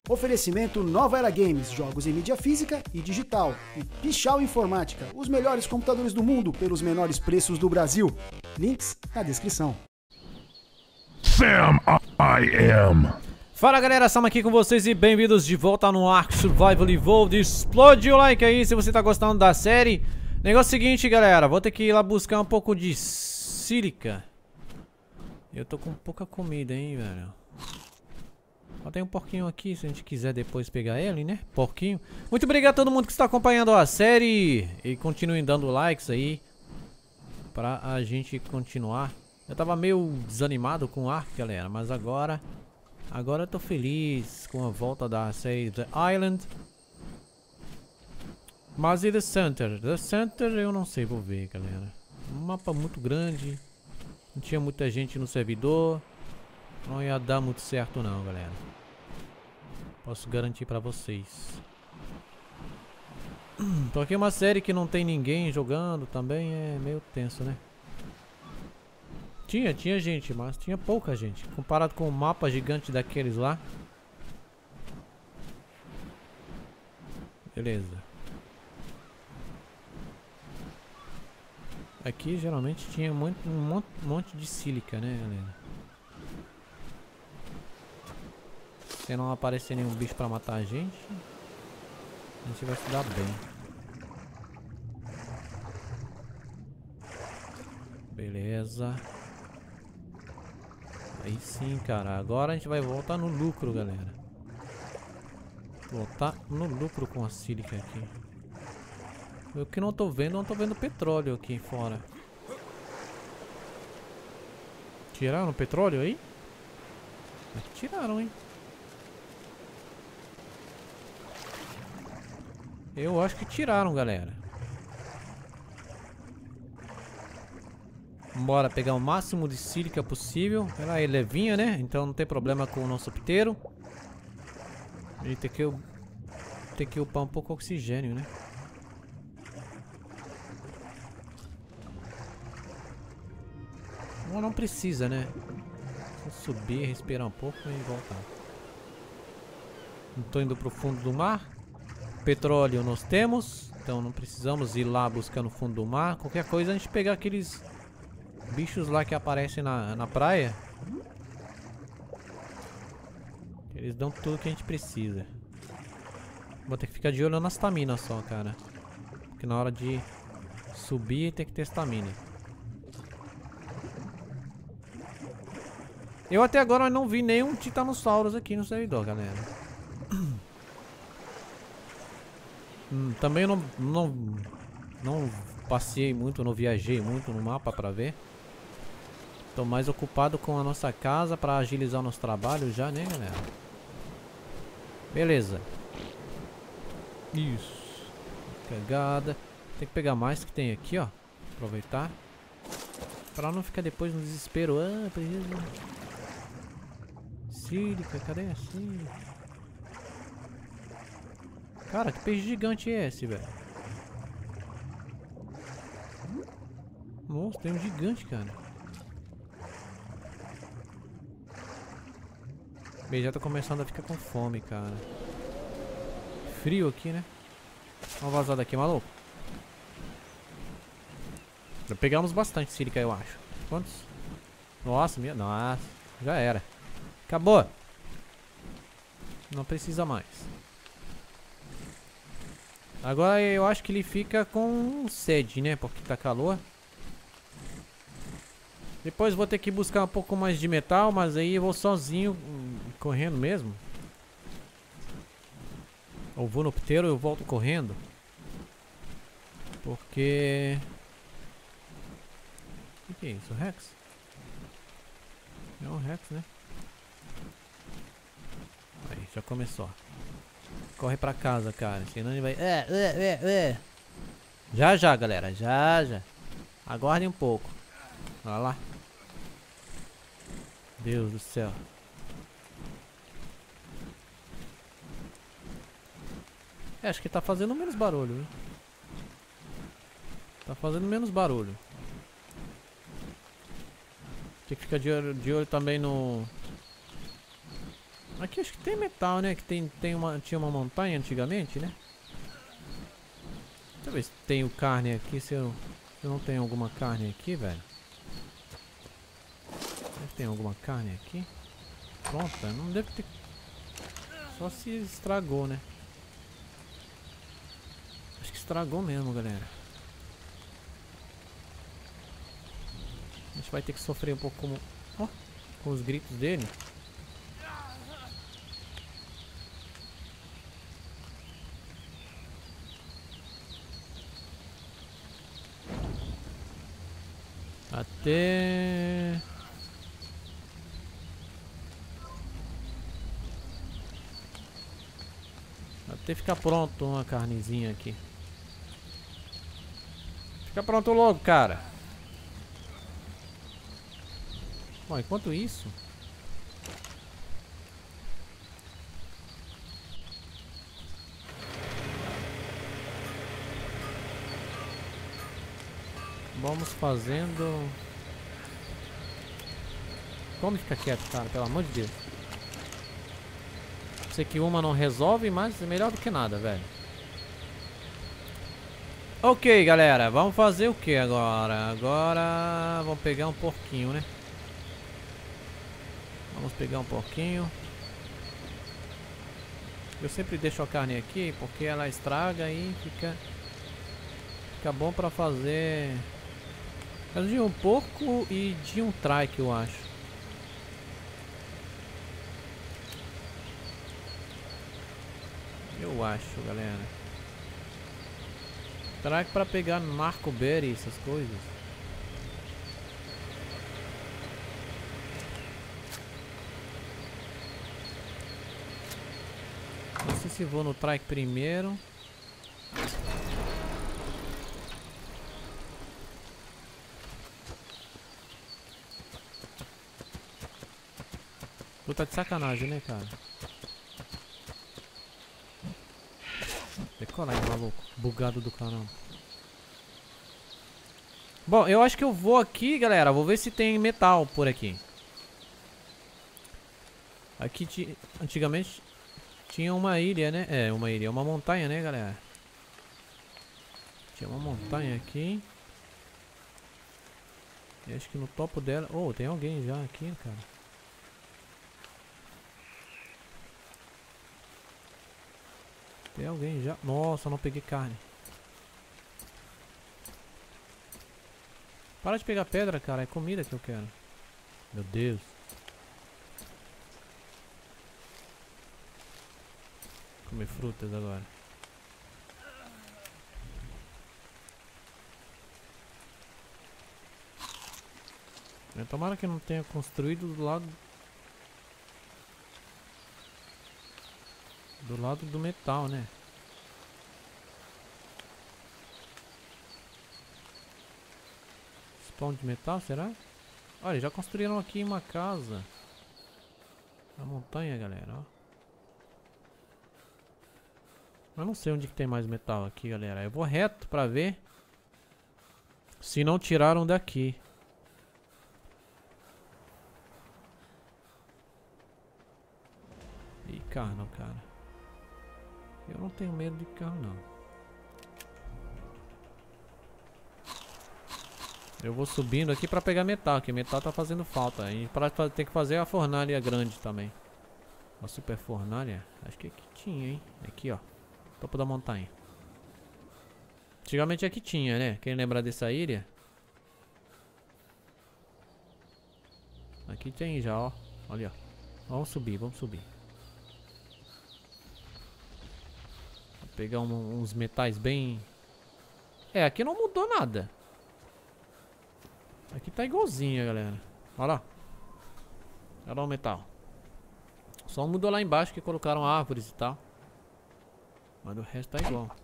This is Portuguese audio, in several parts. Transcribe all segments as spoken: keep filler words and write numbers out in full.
Oferecimento Nova Era Games, jogos em mídia física e digital. E Pichau Informática, os melhores computadores do mundo pelos menores preços do Brasil. Links na descrição. Sam, I am. Fala galera, estamos aqui com vocês e bem-vindos de volta no Ark Survival Evolved. Explode o like aí se você tá gostando da série. Negócio seguinte galera, vou ter que ir lá buscar um pouco de sílica. Eu tô com pouca comida, hein, velho. Ó, tem um porquinho aqui, se a gente quiser depois pegar ele, né? Porquinho. Muito obrigado a todo mundo que está acompanhando a série. E continuem dando likes aí pra a gente continuar. Eu tava meio desanimado com o Ark, galera, mas agora... Agora eu tô feliz com a volta da série The Island. Mas e The Center? The Center eu não sei, vou ver, galera. Um mapa muito grande. Não tinha muita gente no servidor. Não ia dar muito certo não, galera. Posso garantir pra vocês. Tô aqui uma série que não tem ninguém jogando também, é meio tenso, né? Tinha, tinha gente, mas tinha pouca gente. Comparado com o mapa gigante daqueles lá. Beleza. Aqui geralmente tinha muito, um monte, um monte de sílica, né, galera? Se não aparecer nenhum bicho pra matar a gente, a gente vai se dar bem. Beleza. Aí sim, cara. Agora a gente vai voltar no lucro, galera. Voltar no lucro com a sílica aqui. Eu que não tô vendo, não tô vendo petróleo aqui fora. Tiraram o petróleo aí? Tiraram, hein? Eu acho que tiraram, galera. Bora pegar o máximo de sílica possível. Ela é levinha, né? Então não tem problema com o nosso piteiro. E tem que, tem que upar um pouco o oxigênio, né? Ou não precisa, né? Vou subir, respirar um pouco e voltar. Não tô indo pro fundo do mar. Petróleo nós temos. Então não precisamos ir lá buscar no fundo do mar. Qualquer coisa a gente pegar aqueles bichos lá que aparecem na, na praia. Eles dão tudo que a gente precisa. Vou ter que ficar de olho na stamina só, cara. Porque na hora de subir tem que ter stamina. Eu até agora não vi nenhum Titanossauros aqui no servidor, galera. hum, também não, não, não passei muito, não viajei muito no mapa pra ver. Tô mais ocupado com a nossa casa pra agilizar o nosso trabalho já, né, galera? Beleza. Isso. Pegada. Tem que pegar mais que tem aqui, ó. Aproveitar. Pra não ficar depois no desespero. Ah, preciso... Sílica, cadê a sílica? Cara, que peixe gigante é esse, velho? Nossa, tem um gigante, cara. Bem, já tô começando a ficar com fome, cara. Frio aqui, né? Vamos vazar daqui, maluco. Já pegamos bastante sílica, eu acho. Quantos? Nossa, minha... Nossa, já era. Acabou. Não precisa mais. Agora eu acho que ele fica com sede, né? Porque tá calor. Depois vou ter que buscar um pouco mais de metal, mas aí eu vou sozinho, correndo mesmo. Ou vou no piteiro e eu volto correndo. Porque... O que é isso? O Rex? É um Rex, né? Aí, já começou. Corre pra casa, cara. Senão ele vai... É, é, é, é. Já, já, galera. Já, já. Aguardem um pouco. Olha lá. Deus do céu. É, acho que tá fazendo menos barulho, hein? Tá fazendo menos barulho. Tem que ficar de olho, de olho também no... Aqui acho que tem metal, né? Que tem, tem uma, tinha uma montanha antigamente, né? Deixa eu ver se tenho carne aqui. Se eu, se eu não tenho alguma carne aqui, velho. Tem alguma carne aqui? Pronta, não deve ter. Só se estragou, né? Acho que estragou mesmo, galera. A gente vai ter que sofrer um pouco como... Oh, com os gritos dele. Até... Até ficar pronto uma carnezinha aqui. Fica pronto logo, cara. Bom, enquanto isso... Vamos fazendo... Como ficar quieto, cara? Pelo amor de Deus. Sei que uma não resolve, mas é melhor do que nada, velho. Ok, galera. Vamos fazer o que agora? Agora... Vamos pegar um porquinho, né? Vamos pegar um porquinho. Eu sempre deixo a carne aqui porque ela estraga e fica... Fica bom pra fazer... De um porco e de um trike, eu acho. Eu acho, galera. Trike pra pegar narcoberry, essas coisas. Não sei se vou no trike primeiro. Tu tá de sacanagem, né, cara? Decola aí, maluco. Bugado do caramba. Bom, eu acho que eu vou aqui, galera. Vou ver se tem metal por aqui. Aqui, ti... antigamente, tinha uma ilha, né? É, uma ilha. Uma montanha, né, galera? Tinha uma montanha aqui. E acho que no topo dela... Oh, tem alguém já aqui, cara. Tem alguém já. Nossa, não peguei carne. Para de pegar pedra, cara. É comida que eu quero. Meu Deus. Comer frutas agora. Tomara que não tenha construído do lado... Do lado do metal, né? Spawn de metal, será? Olha, já construíram aqui uma casa. Na montanha, galera, ó. Eu não sei onde que tem mais metal aqui, galera. Eu vou reto pra ver se não tiraram daqui. Ih, carro, cara. Eu não tenho medo de carro, não. Eu vou subindo aqui pra pegar metal, que metal tá fazendo falta. A gente tem que fazer a fornalha grande também. Uma super fornalha. Acho que aqui tinha, hein? Aqui, ó. Topo da montanha. Antigamente aqui tinha, né? Quem lembra dessa ilha? Aqui tem já, ó. Olha, ó. Vamos subir, vamos subir. Pegar um, uns metais bem... É, aqui não mudou nada. Aqui tá igualzinho, galera. Olha lá. Olha lá o metal. Só mudou lá embaixo que colocaram árvores e tal. Mas o resto tá igual.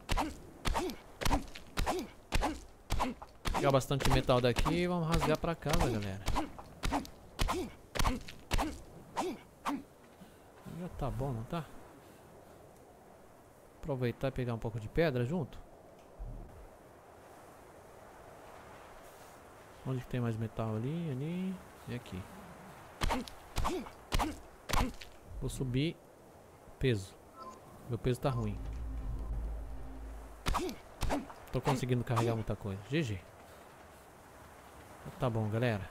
Pegar bastante metal daqui e vamos rasgar pra casa, galera. Já tá bom, não tá? Aproveitar e pegar um pouco de pedra junto. Onde que tem mais metal? Ali, ali e aqui. Vou subir. Peso. Meu peso tá ruim. Tô conseguindo carregar muita coisa. G G. Tá bom, galera.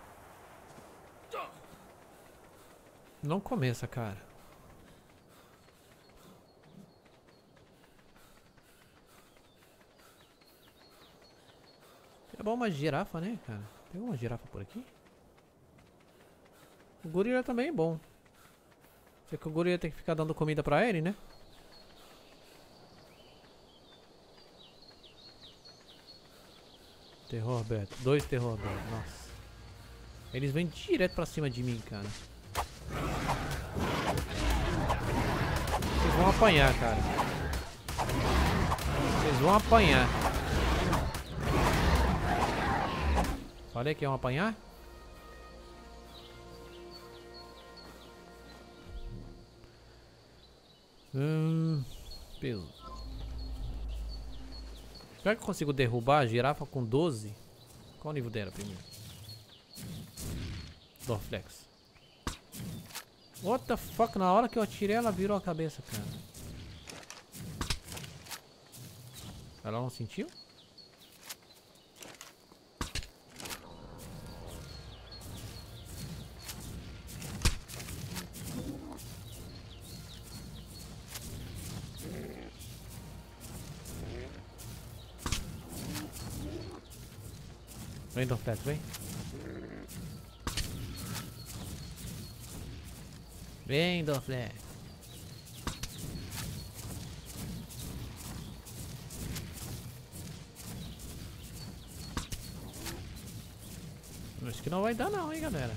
Não começa, cara. É bom uma girafa, né, cara? Tem uma girafa por aqui? O gorila também é bom. Só que o gorila tem que ficar dando comida pra ele, né? Terror Beto. Dois terror Beto. Nossa. Eles vêm direto pra cima de mim, cara. Vocês vão apanhar, cara. Vocês vão apanhar. Falei que iam apanhar? Hum, peso. Será que eu consigo derrubar a girafa com doze? Qual o nível dela primeiro? Dorflex. What the fuck? Na hora que eu atirei ela virou a cabeça, cara. Ela não sentiu? Vem, Dorflex, vem. Vem, Dorflex. Acho que não vai dar não, hein, galera.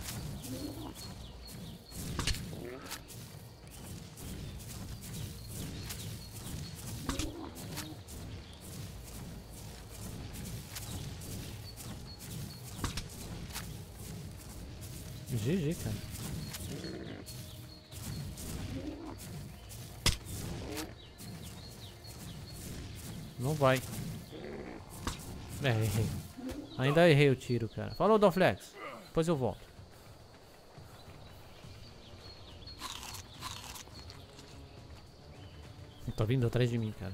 G G, cara. Não vai. É, errei. Ainda errei o tiro, cara. Falou, Dorflex. Depois eu volto. Tá vindo atrás de mim, cara.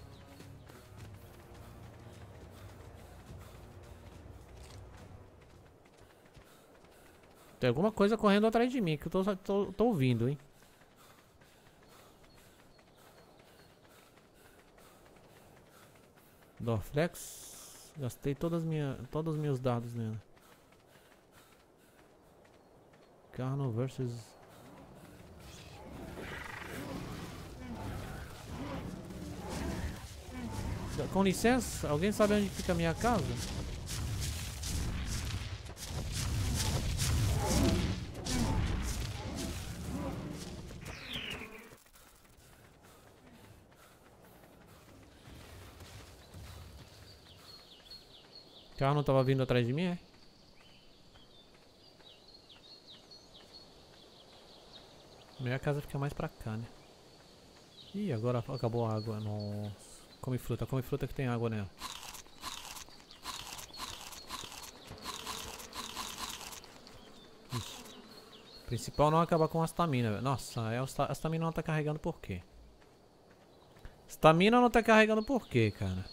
Tem alguma coisa correndo atrás de mim que eu tô, tô, tô ouvindo, hein? Dorflex. Gastei todas minha, todos os meus dados nela. Carno versus... Com licença, alguém sabe onde fica a minha casa? O carro não tava vindo atrás de mim, é? Minha casa fica mais pra cá, né? Ih, agora acabou a água. Nossa. Come fruta, come fruta que tem água nela. Ixi. Principal não acabar com a stamina, velho. Nossa, é a stamina não tá carregando por quê? Stamina não tá carregando por quê, cara?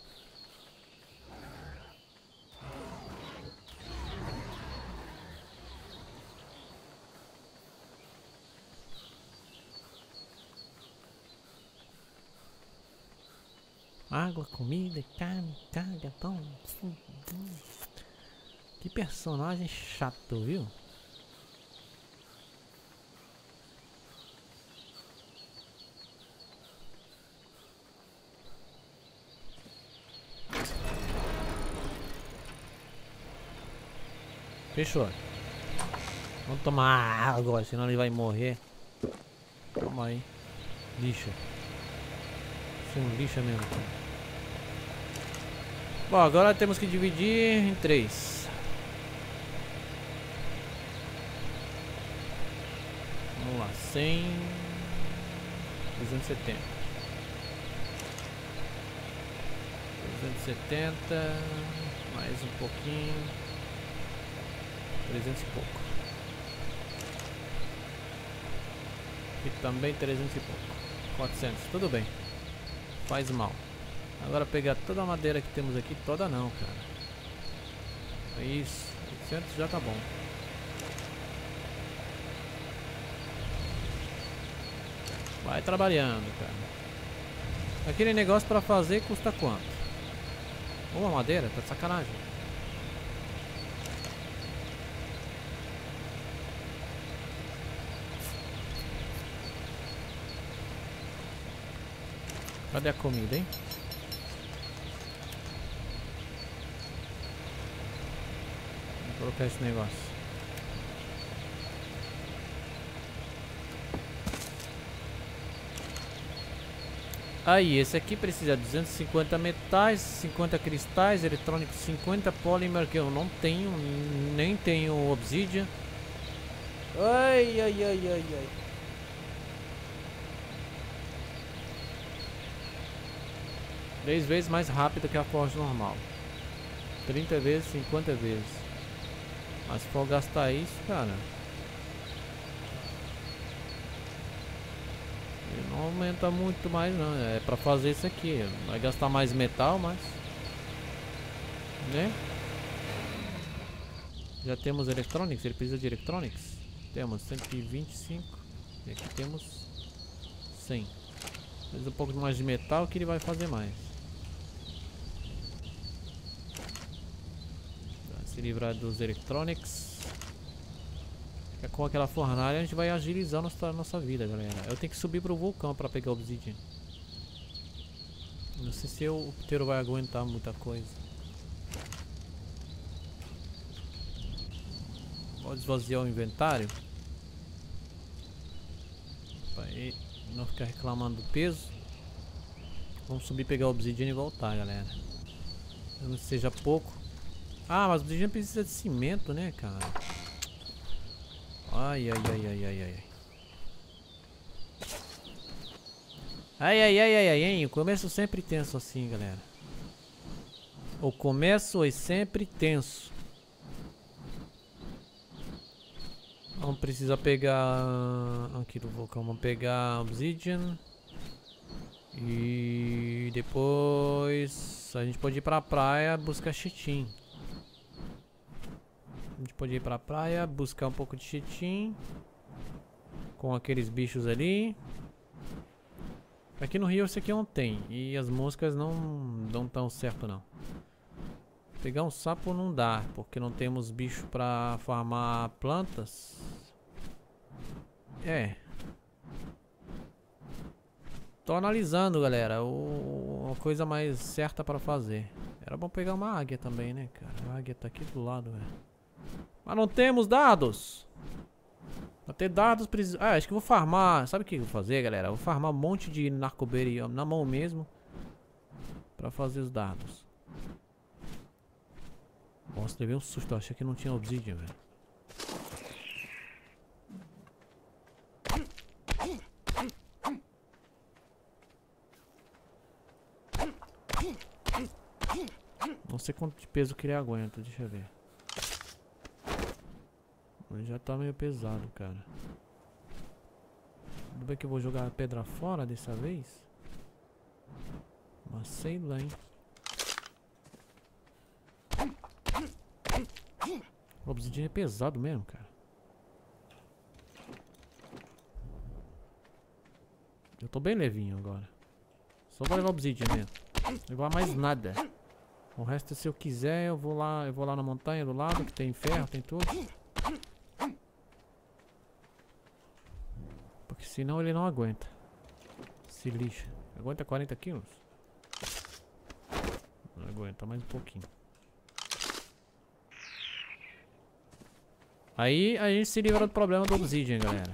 Água, comida, carne, carga, pão. Que personagem chato, viu? Fechou. Vamos tomar água agora, senão ele vai morrer. Toma aí. Lixa. Isso é um lixa mesmo. Bom, agora temos que dividir em três. Vamos lá, cem, duzentos e setenta, duzentos e setenta, mais um pouquinho, trezentos e pouco. Aqui também trezentos e pouco. quatrocentos, tudo bem. Faz mal. Agora pegar toda a madeira que temos aqui, toda não, cara. Isso, oitocentos já tá bom. Vai trabalhando, cara. Aquele negócio pra fazer custa quanto? Uma madeira? Tá de sacanagem. Cadê a comida, hein? Vou colocar esse negócio. Aí, esse aqui precisa de duzentos e cinquenta metais, cinquenta cristais, eletrônicos cinquenta, polímer que eu não tenho, nem tenho obsidian. Ai, ai, ai, ai, ai. Três vezes mais rápido que a forja normal. trinta vezes, cinquenta vezes. Mas se for gastar isso, cara, não aumenta muito mais não. É pra fazer isso aqui. Vai gastar mais metal, mas, né? Já temos electronics. Ele precisa de electronics. Temos cento e vinte e cinco. E aqui temos cem. Precisa um pouco mais de metal que ele vai fazer mais. Se livrar dos electronics. É com aquela fornalha a gente vai agilizar nossa, nossa vida, galera. Eu tenho que subir pro vulcão pra pegar o obsidian. Não sei se eu, o puteiro vai aguentar muita coisa. Vou esvaziar o inventário. Pra não ficar reclamando do peso. Vamos subir, pegar o obsidian e voltar, galera. Não seja pouco. Ah, mas o obsidian precisa de cimento, né, cara? Ai, ai, ai, ai, ai, ai. Ai, ai, ai, ai, ai, hein? O começo sempre tenso assim, galera. O começo é sempre tenso. Vamos precisar pegar... Aqui do vulcão, vamos pegar obsidian. E depois a gente pode ir pra praia buscar chitin. A gente pode ir pra praia, buscar um pouco de chitin com aqueles bichos ali. Aqui no rio esse aqui não tem. E as moscas não dão tão certo não. Pegar um sapo não dá, porque não temos bicho pra farmar plantas. É. Tô analisando, galera, o, a coisa mais certa pra fazer. Era bom pegar uma águia também, né, cara? A águia tá aqui do lado, velho. Mas não temos dados. Pra ter dados precisa... Ah, acho que eu vou farmar. Sabe o que eu vou fazer, galera? Eu vou farmar um monte de narcoberry na mão mesmo. Pra fazer os dados. Nossa, levei um susto. Eu achei que não tinha obsidian, velho. Não sei quanto de peso que ele aguenta. Deixa eu ver. Ele já tá meio pesado, cara. Tudo bem que eu vou jogar a pedra fora dessa vez. Mas sei lá, hein. O obsidian é pesado mesmo, cara. Eu tô bem levinho agora. Só vou levar obsidian mesmo. Não vou levar mais nada. O resto, se eu quiser, eu vou lá, eu vou lá na montanha do lado, que tem ferro, tem tudo. Porque senão ele não aguenta. Se lixa. Aguenta quarenta quilos? Não aguenta, mais um pouquinho. Aí a gente se livra do problema do obsidian, galera.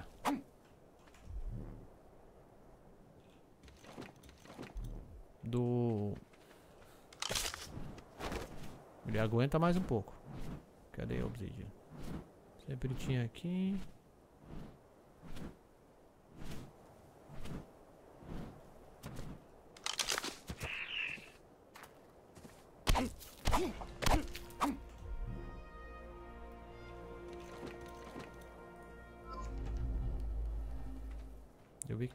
Do... Ele aguenta mais um pouco. Cadê o obsidian? Sempre tinha aqui.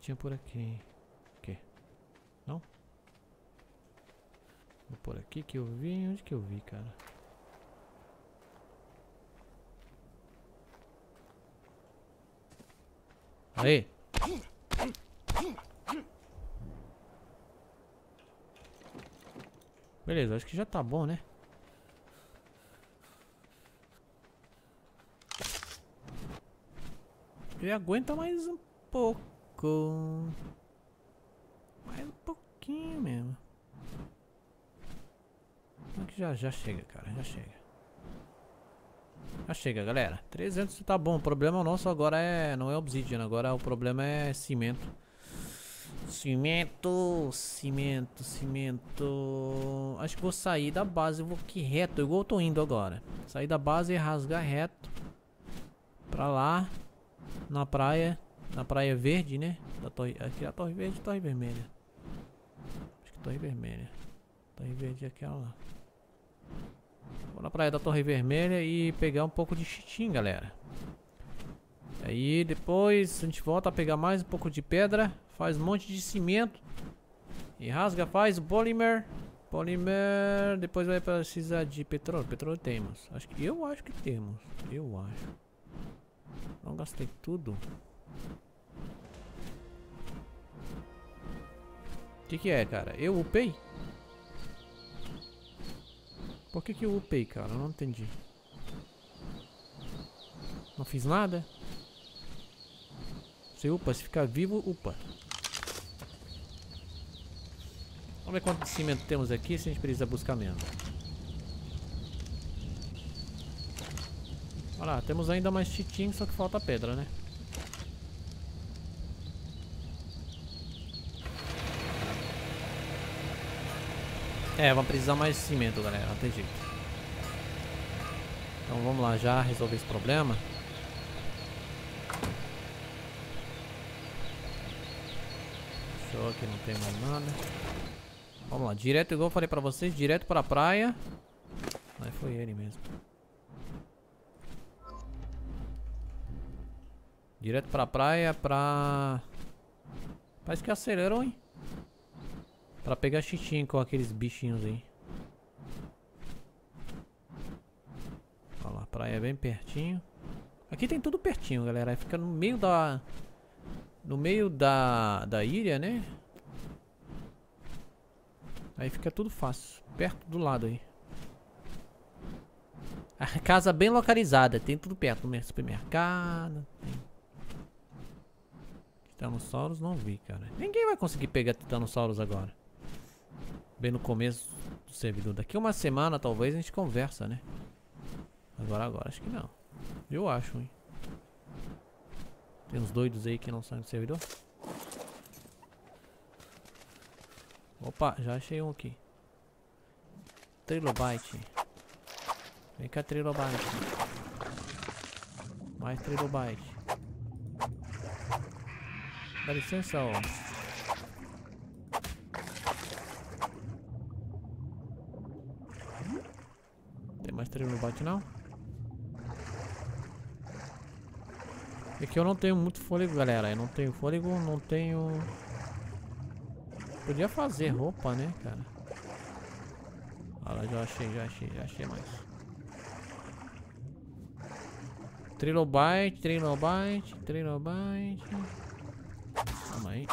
tinha por aqui. O quê? Não? Vou por aqui que eu vi. Onde que eu vi, cara? Aí! Beleza, acho que já tá bom, né? Ele aguenta mais um pouco. Mais um pouquinho mesmo. Aqui já, já chega, cara, já chega. Já chega, galera. trezentos tá bom. O problema nosso agora é... não é obsidian, agora o problema é cimento. Cimento, cimento, cimento. Acho que vou sair da base, eu vou aqui reto, igual eu tô indo agora. Sair da base e rasgar reto pra lá, na praia, na praia verde, né? Da torre, aqui é a torre verde e torre vermelha. Acho que torre vermelha. Torre verde é aquela lá. Vou na praia da torre vermelha e pegar um pouco de chitim, galera. Aí depois a gente volta a pegar mais um pouco de pedra. Faz um monte de cimento. E rasga, faz polymer. Polymer. Depois vai precisar de petróleo. Petróleo temos. Acho que, eu acho que temos. Eu acho. Não gastei tudo. O que que é, cara? Eu upei? Por que que eu upei, cara? Eu não entendi. Não fiz nada? Você upa, se ficar vivo, upa. Vamos ver quanto de cimento temos aqui, se a gente precisa buscar mesmo. Olha lá, temos ainda mais chitim, só que falta pedra, né? É, vamos precisar mais de cimento, galera, não tem jeito. Então vamos lá já resolver esse problema. Show, aqui não tem mais nada. Vamos lá, direto, igual eu falei pra vocês, direto pra praia. Mas foi ele mesmo. Direto pra praia, pra... Parece que acelerou, hein? Pra pegar chitinho com aqueles bichinhos aí. Olha lá, a praia é bem pertinho. Aqui tem tudo pertinho, galera. Fica no meio da... No meio da... Da ilha, né? Aí fica tudo fácil. Perto do lado aí. A casa bem localizada. Tem tudo perto. No supermercado. Tem... Titanossauros não vi, cara. Ninguém vai conseguir pegar Titanossauros agora. Bem no começo do servidor. Daqui uma semana talvez a gente conversa, né? Agora, agora acho que não. Eu acho, hein? Tem uns doidos aí que não saem do servidor. Opa, já achei um aqui. Trilobite. Vem cá, Trilobite. Mais Trilobite. Dá licença, ó. Tem mais Trilobite não? É que eu não tenho muito fôlego, galera. Eu não tenho fôlego, não tenho... Podia fazer roupa, né, cara? Olha lá, já achei, já achei, já achei mais. Trilobite, Trilobite, Trilobite. Calma aí.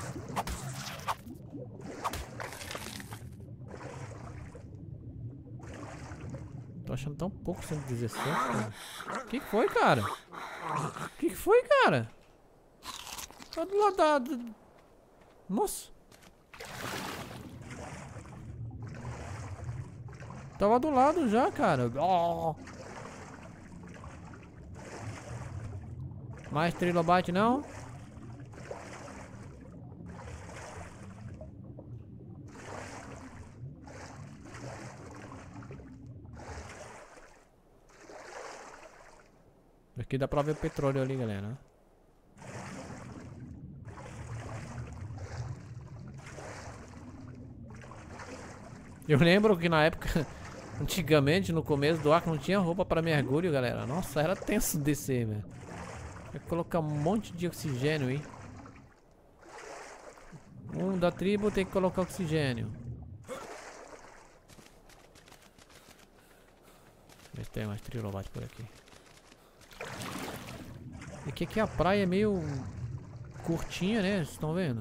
Tô achando tão pouco, cento e dezessete, cara. Que que foi, cara? Que que foi, cara? Tá do lado da... do... Nossa. Tava do lado já, cara. Oh. Mais Trilobite não? Aqui dá pra ver o petróleo ali, galera. Eu lembro que na época, antigamente, no começo do arco, não tinha roupa pra mergulho, galera. Nossa, era tenso descer, velho. Ia colocar um monte de oxigênio aí. Um da tribo tem que colocar oxigênio. Ver se tem mais trilobite por aqui. E que aqui a praia é meio curtinha, né? Vocês estão vendo?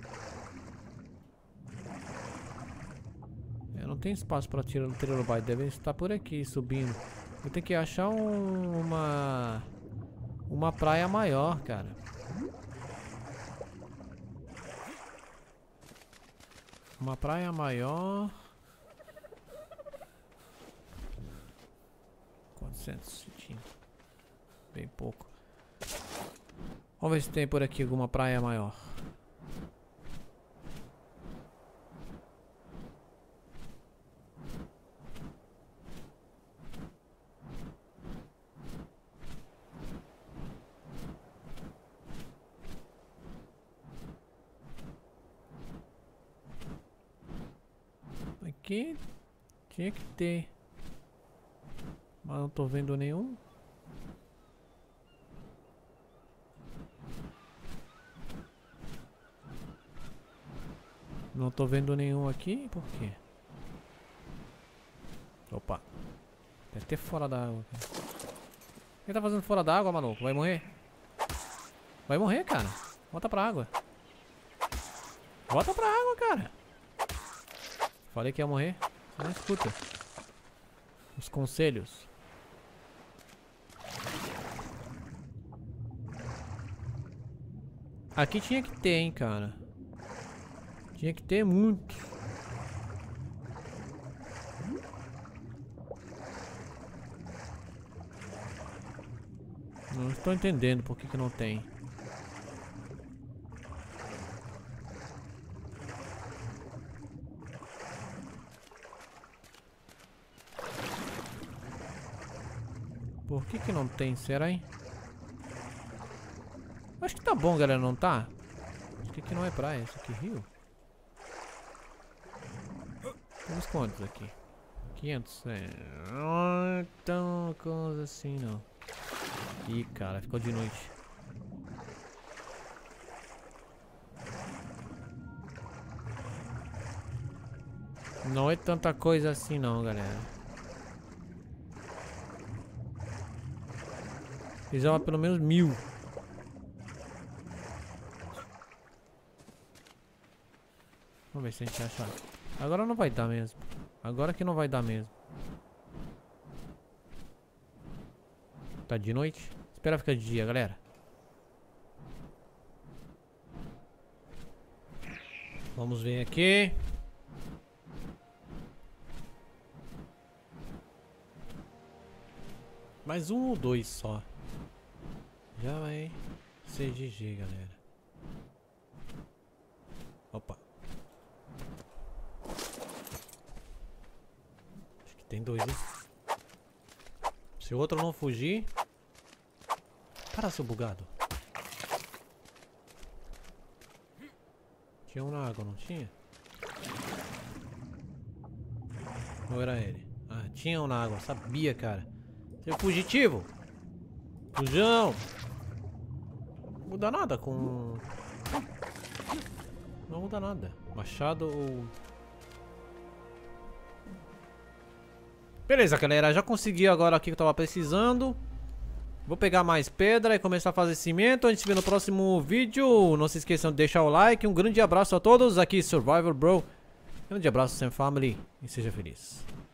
Eu não tenho espaço para tirar o trilobite. Devem estar por aqui subindo. Eu tenho que achar um, uma uma praia maior, cara. Uma praia maior. quatrocentos centímetros. Bem pouco. Vamos ver se tem por aqui alguma praia maior. Aqui tinha que ter, mas não tô vendo nenhum. Não tô vendo nenhum aqui, por quê? Opa, deve ter fora da água. O que tá fazendo fora da água, maluco? Vai morrer? Vai morrer, cara. Volta pra água. Volta pra água, cara. Falei que ia morrer. Você não escuta os conselhos. Aqui tinha que ter, hein, cara. Tinha que ter muito. Não estou entendendo por que que não tem. Por que que não tem, será, hein? Acho que tá bom, galera, não tá? Acho que aqui não é praia, isso aqui é rio. Temos quantos aqui? quinhentos, é... Não é tão coisa assim, não. Ih, cara, ficou de noite. Não é tanta coisa assim, não, galera. Precisava pelo menos mil. Vamos ver se a gente achar. Agora não vai dar mesmo. Agora que não vai dar mesmo. Tá de noite? Espera ficar de dia, galera. Vamos ver aqui. Mais um ou dois só. Já vai ser G G, galera. Opa. Acho que tem dois, hein? Se o outro não fugir... Para, seu bugado. Tinha um na água, não tinha? Ou era ele? Ah, tinha um na água, sabia, cara. Seu fugitivo! Fujão! Não muda nada com... Não muda nada. Machado ou... Beleza, galera. Já consegui agora aqui que eu tava precisando. Vou pegar mais pedra e começar a fazer cimento. A gente se vê no próximo vídeo. Não se esqueçam de deixar o like. Um grande abraço a todos. Aqui Survivor Bro. Grande abraço, Sam Family. E seja feliz.